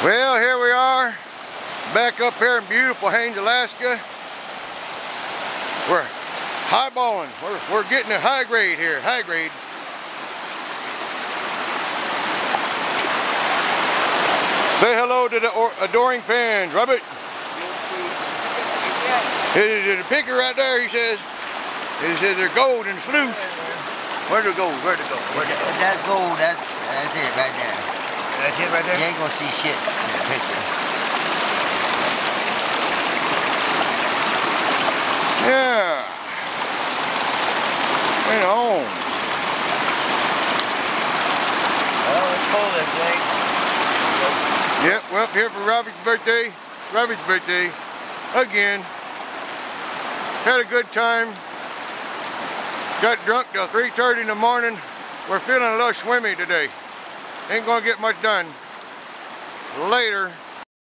Well, here we are, back up here in beautiful Haines, Alaska. We're highballing. We're getting a high grade here, high grade. Say hello to the adoring fans, Robert. There's a picture right there, he says. He says they're gold and sluice. Where'd it go? Where'd it go? That's gold, that's it right there. That's it right there? You ain't gonna see shit in that picture. Yeah. Went home. Well, it's cold this day. Yep, well, here for Robbie's birthday. Robbie's birthday. Again. Had a good time. Got drunk till 3:30 in the morning. We're feeling a little swimmy today. Ain't gonna get much done. Later.